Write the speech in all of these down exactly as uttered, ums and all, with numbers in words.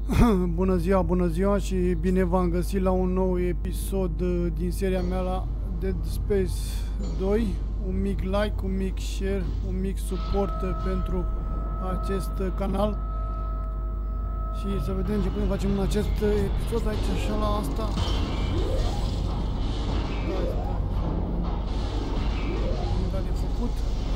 Bună ziua, bună ziua și bine v-am găsit la un nou episod uh, din seria mea la Dead Space doi. Un mic like, un mic share, un mic suport uh, pentru acest uh, canal. Și să vedem ce putem face în acest uh, episod aici, așa la asta. Da, da. De făcut.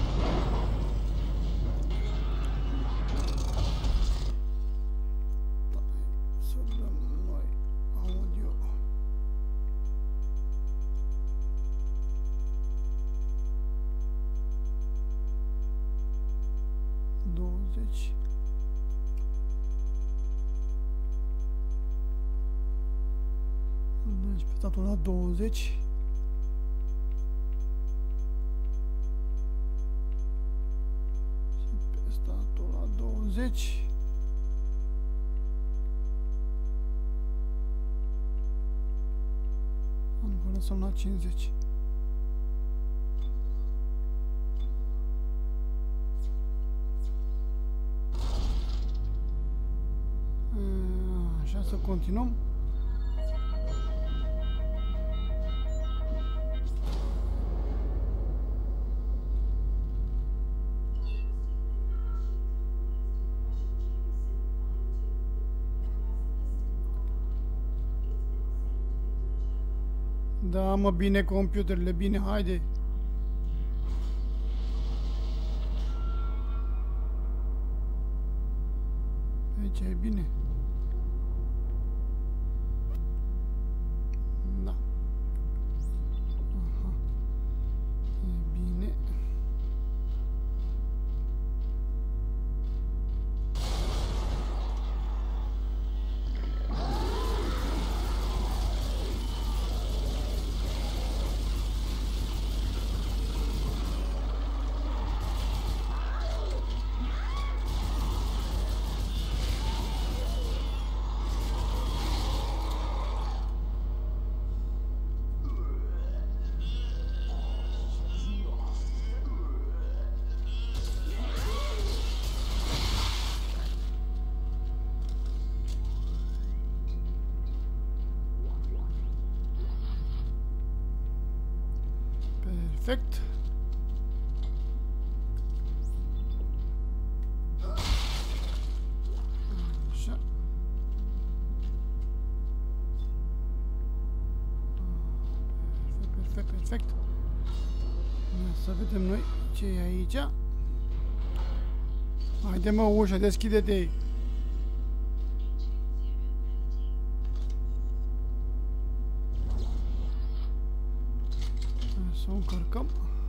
douăzeci. Deci pe statul la douăzeci. Și pe statul la douăzeci. Nu vă lăsăm la cincizeci. Așa, să continuăm. Da, mă, bine computerele, bine, haide. Aici e bine. Da. Aha. E bine. Perfect. Așa. Perfect, perfect, perfect. Să vedem noi ce e aici. Haide, mă, ușa, deschide-te. Să o încărcăm.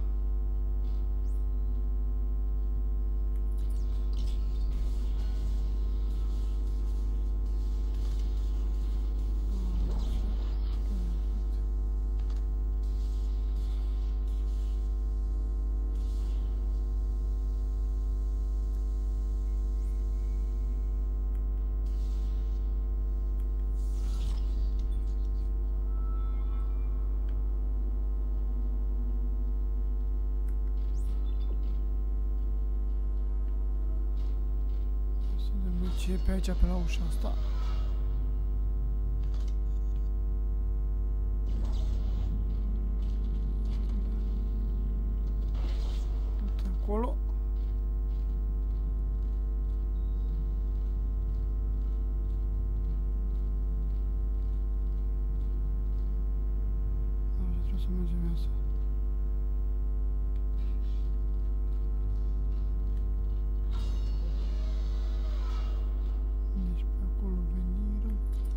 Ce e pe aici, pe la ușa asta? Uite acolo. Așa trebuie să mergem asta. Deci pe acolo venirea.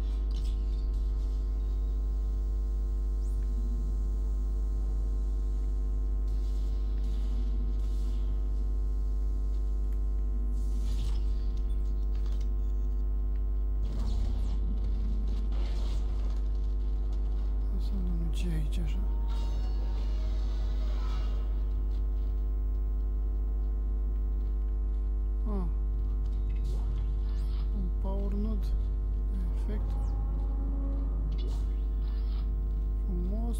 Să vedem ce e aici așa. Ah. Un power node. Perfect. Frumos.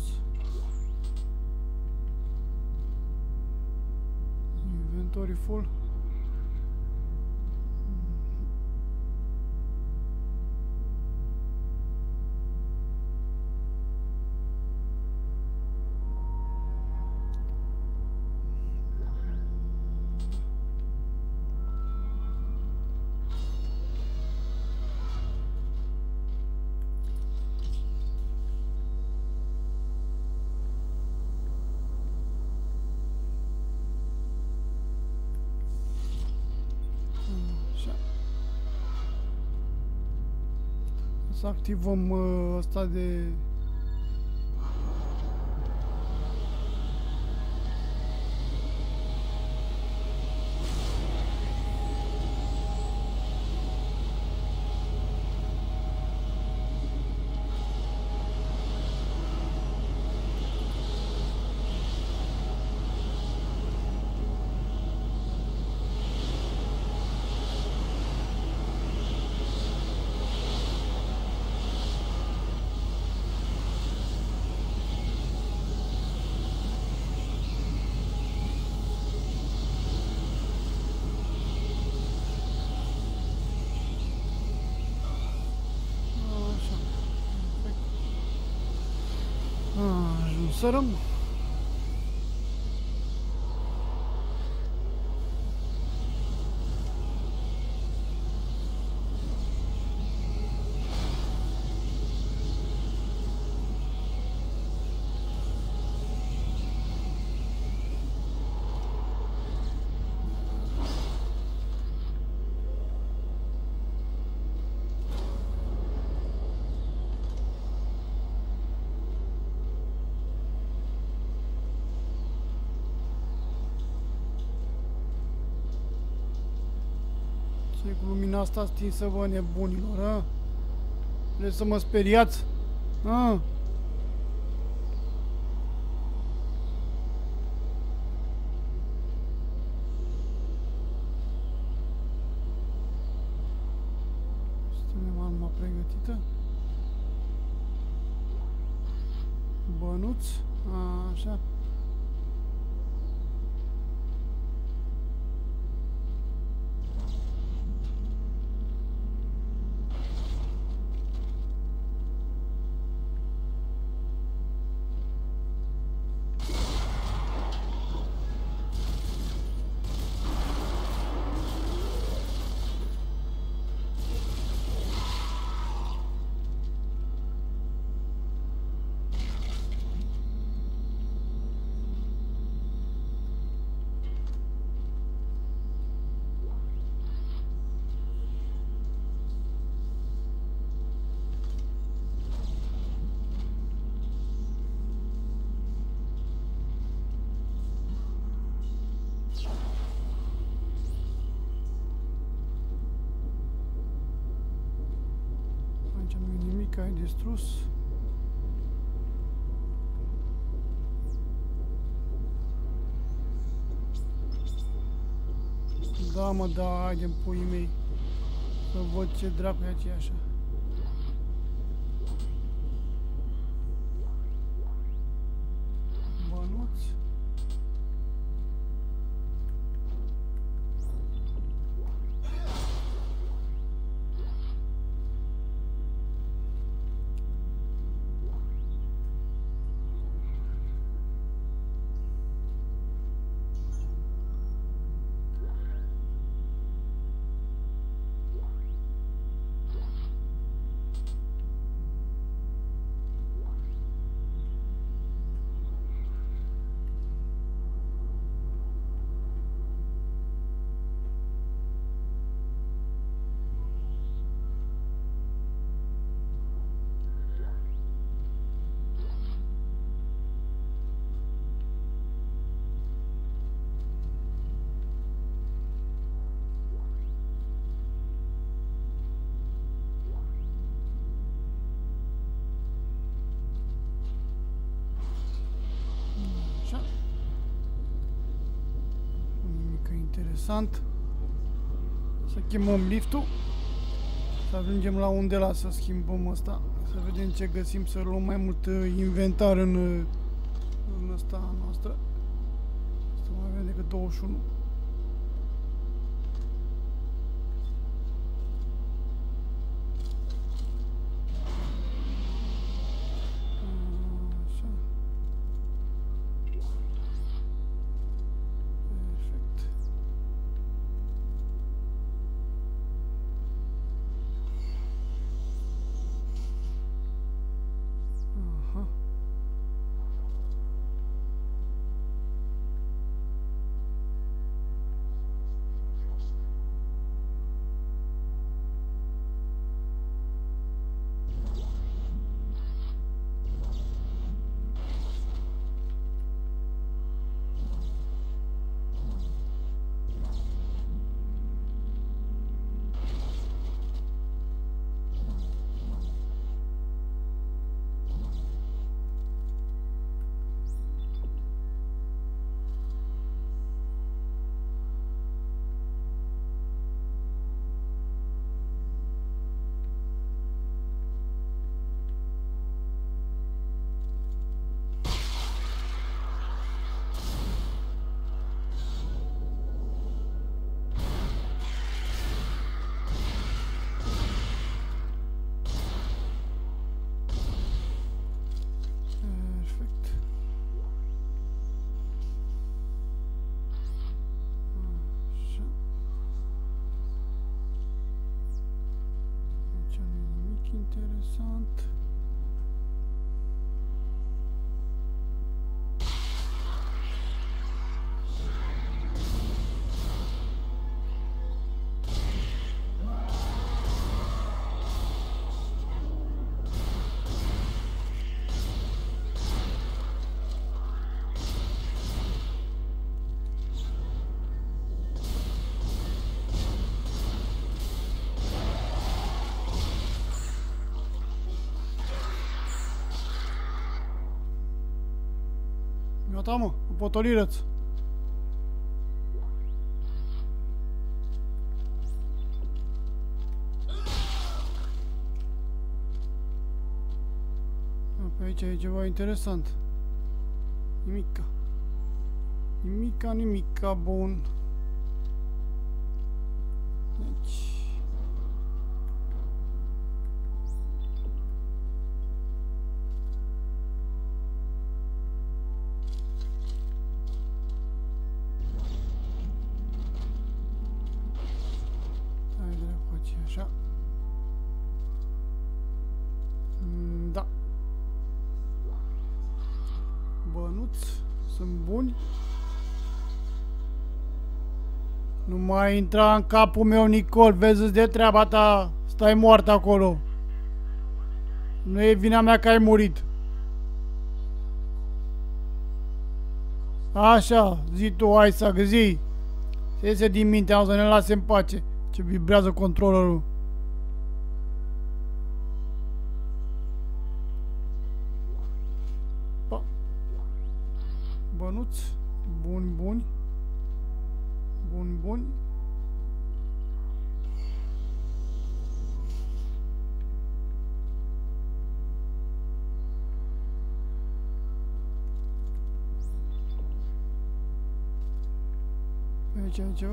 Inventory full. Să activăm uh, ăsta de... Ajunsărăm. Ce cu lumina asta stinsă, bă, nebunilor, a? Vreți să mă speriați? A? Suntem arma pregătită? Bănuț? A, așa. Ai distrus. Da, mă, da, haide-n puii mei. Să văd ce dracu e aceea așa. Bănuți. Interesant. Să chemăm liftul. Să ajungem la undeva să schimbăm asta. Să vedem ce găsim, să luăm mai mult inventar în, în asta noastră. Să mai avem decât douăzeci și unu. Interesant. Gata, mă, potolireț. Pe aici e ceva interesant. Nimica. Nimica, nimica, bun. Deci... Așa. Da. Bănuți sunt buni. Nu mai intra în capul meu, Nicol. Vezi de treaba ta. Stai moart acolo. Nu e vina mea că ai murit. Așa, zi tu, hai să zi. Se iese din minte, am să ne lase în pace. Ce vibrează controllerul. Pa. Bănuți. Buni, buni. Buni, buni. Aici, aici.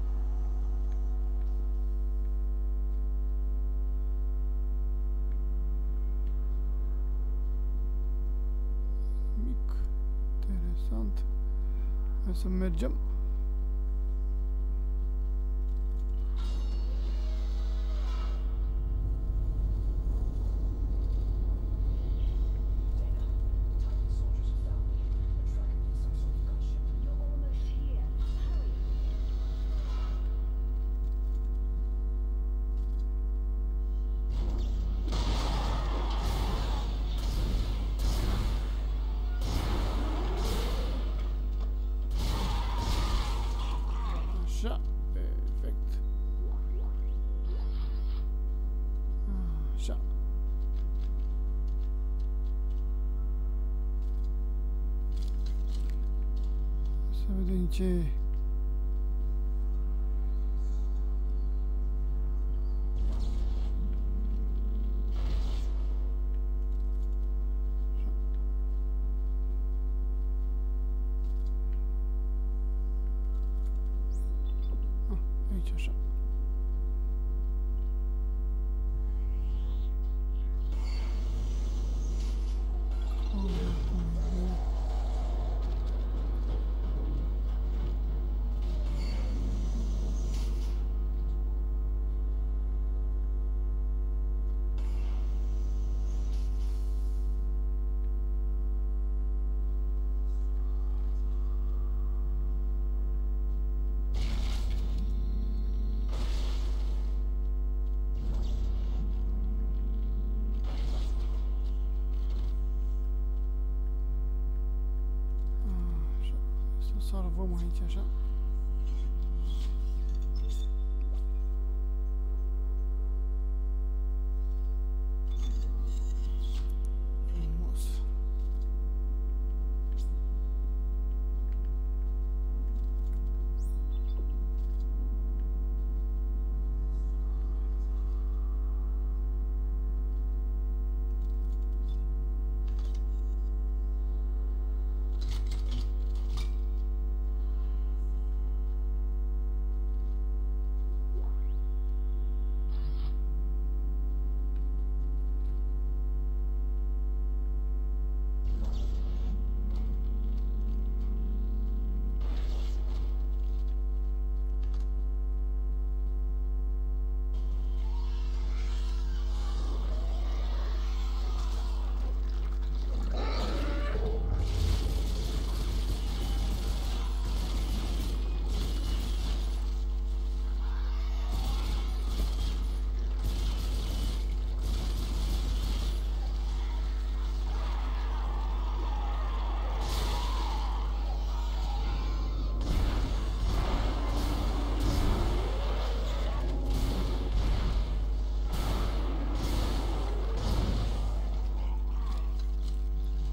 Hai să mergem. Așa, perfect. Așa. Să vedem ce... Aici, așa. Salvăm aici, așa. Frumos.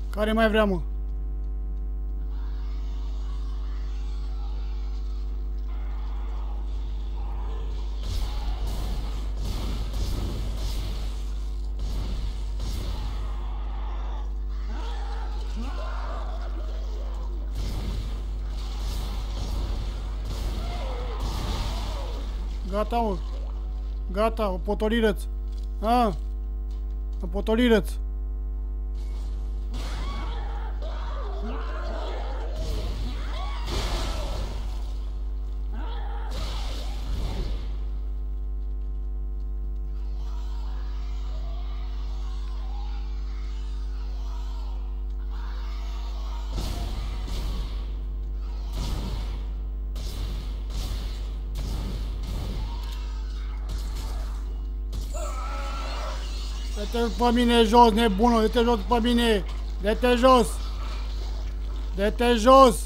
Care mai vrea, mă? Gata, mă. Gata, o potolirăți. A, o potolirăți. Dă-te după mine jos, nebună, dă-te jos după mine! Dă-te jos! Dă-te jos!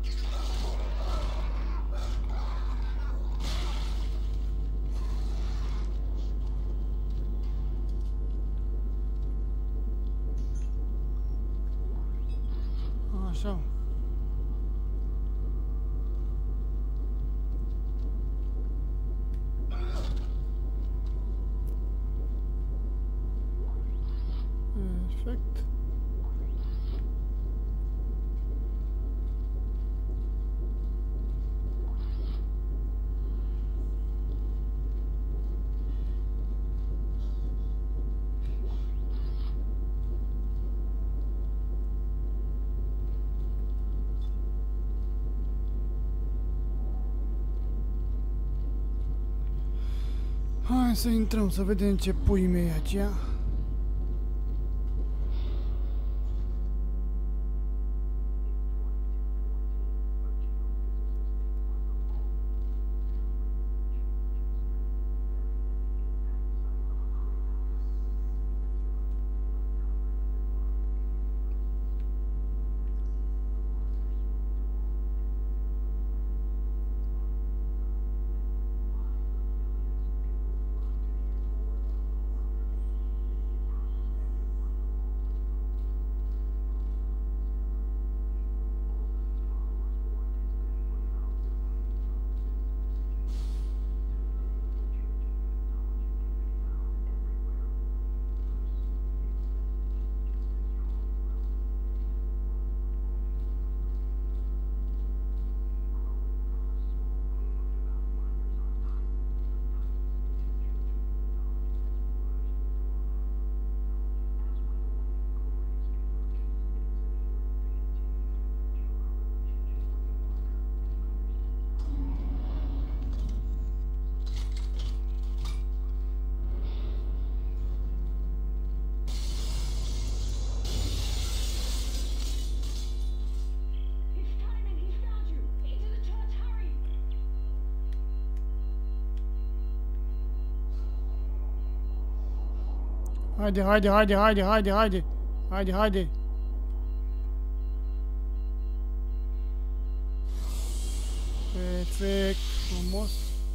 Așa. Perfect. Hai să intrăm, să vedem ce pui mei aceea. Haide, haide, haide, haide, haide, haide. Haide, haide. Perfect, frumos.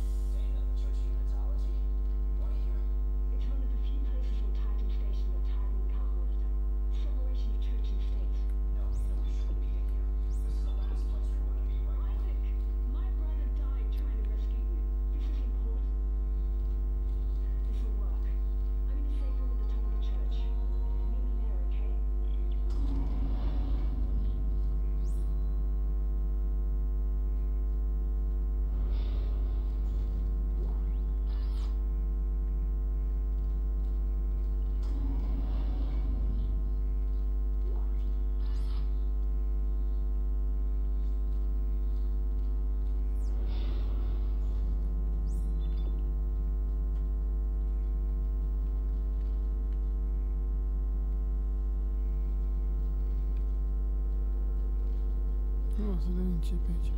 O să vedem ce pe aici.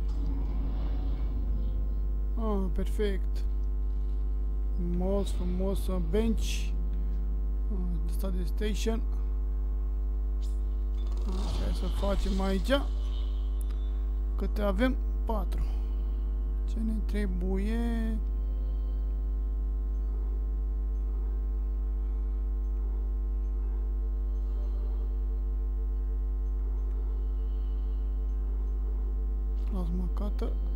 Ah, perfect. Frumos, frumos, bench. Asta de station. Așa, să facem aici. Câte avem? patru. Ce ne trebuie? Plasma cutter.